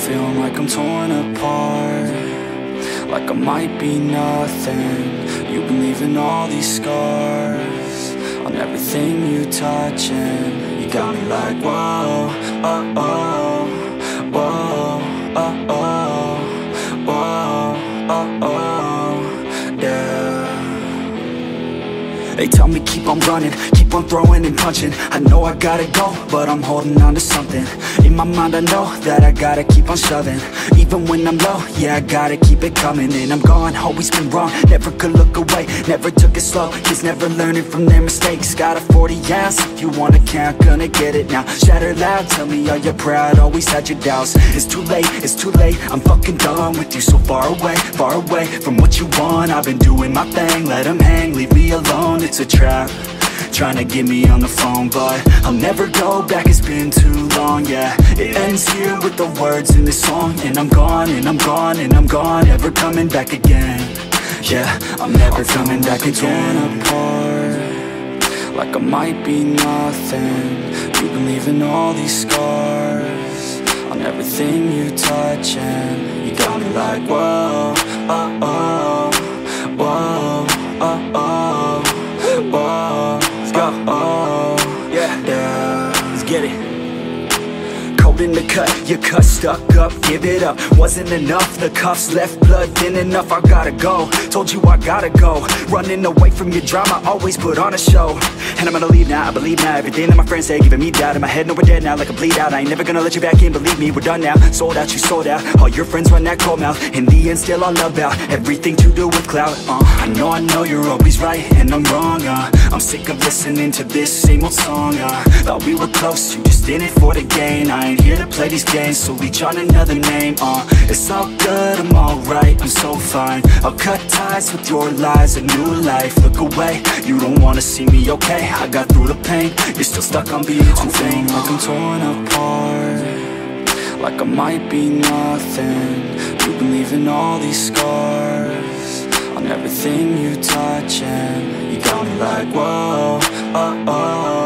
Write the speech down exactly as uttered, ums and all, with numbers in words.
feeling like I'm torn apart, like I might be nothing. You've been leaving all these scars on everything you touch, and you got me like, whoa, oh, oh, whoa, oh, oh, whoa, oh, oh, yeah. They tell me keep on running, keep on throwing and punching. I know I gotta go, but I'm holding on to something. In my mind I know that I gotta keep on shoving. Even when I'm low, yeah, I gotta keep it coming. And I'm gone, always been wrong, never could look away, never took it slow, kids never learning from their mistakes. Got a forty ounce, if you wanna count, gonna get it now. Shatter loud, tell me are you proud, always had your doubts. It's too late, it's too late, I'm fucking done with you. So far away, far away from what you want. I've been doing my thing, let them hang, leave me alone. It's a trap, trying to get me on the phone, but I'll never go back, it's been too long, yeah. It ends here with the words in this song, and I'm gone, and I'm gone, and I'm gone, never coming back again. Yeah, I'm never I'm coming back like again. Torn apart, like I might be nothing. You've been leaving all these scars on everything you touch, and you got me like, whoa, oh, oh, whoa, oh, oh, whoa, let's go, oh, yeah, yeah, let's get it. Cold in the cut, your cut stuck up, give it up. Wasn't enough, the cuffs left blood thin enough. I gotta go, told you I gotta go. Running away from your drama, always put on a show. And I'm gonna leave now, I believe now. Everything that my friends say, giving me doubt. In my head, no, we're dead now, like a bleed out. I ain't never gonna let you back in, believe me, we're done now. Sold out, you sold out, all your friends run that cold mouth. In the end, still all about everything to do with clout. uh, I know, I know you're always right, and I'm wrong, uh, I'm sick of listening to this same old song, uh, thought we were close, you just in it for the gain. I ain't here to play these games, so reach on another name. uh, It's all good, I'm alright, I'm so fine. I'll cut ties with your lies, a new life. Look away, you don't wanna see me okay. I got through the pain, you're still stuck on being too vain. Like I'm torn apart, like I might be nothing. You've been leaving all these scars on everything you touch, and you got me like, whoa, oh, oh,